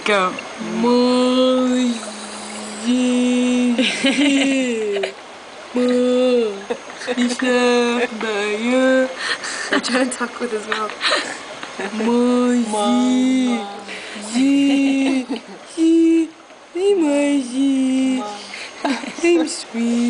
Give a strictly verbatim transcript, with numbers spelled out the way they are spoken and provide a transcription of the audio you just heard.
Go. Moji. Mo. Isha. Baya. I'm trying to talk with his mouth. Moji. Ji. Ji. Hey, Moji. I'm sweet.